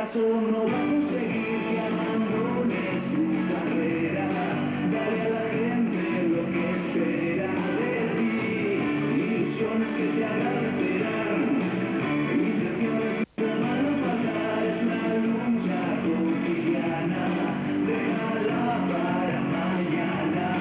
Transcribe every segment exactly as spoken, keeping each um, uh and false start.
caso no va a conseguir que abandones tu carrera. Dale a la gente lo que espera de ti, ilusiones que te agradecerán, intenciones que no van a faltar. Es una lucha cotidiana, déjala para mañana.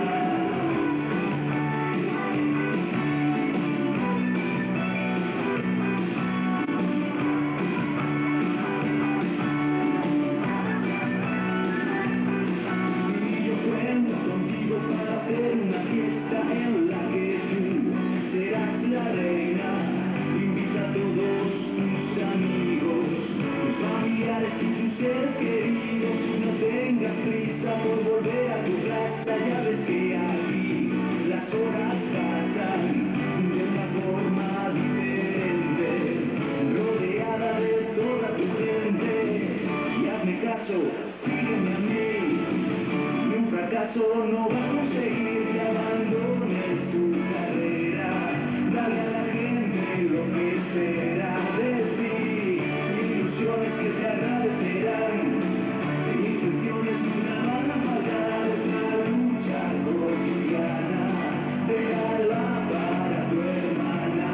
Para hacer una fiesta en la que tú serás la reina. Invita a todos tus amigos, tus familiares y tus seres queridos. Y no tengas prisa por volver a tu casa, ya ves que aquí las horas pasan de una forma diferente, rodeada de toda tu gente. Y hazme caso, sígueme a mí. Un fracaso no va a conseguir que abandones tu carrera. Dale a la gente lo que espera de ti, ilusiones que te agradecerán, intenciones que no van a faltar. Es una lucha cotidiana, déjala para tu hermana.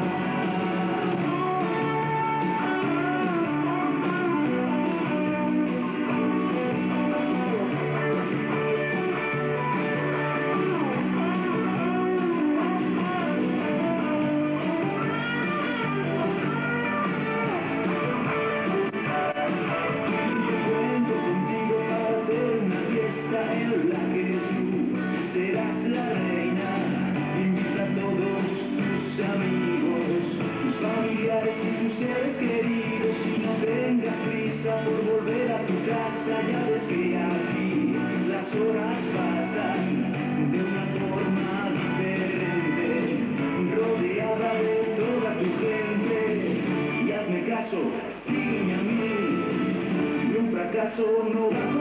En la que tú serás la reina. Invita a todos tus amigos, tus familiares y tus seres queridos. Y no tengas prisa por volver a tu casa, ya ves que aquí las horas pasan de una forma diferente, rodeada de toda tu gente. Y hazme caso, sígueme a mí. Y un fracaso no va a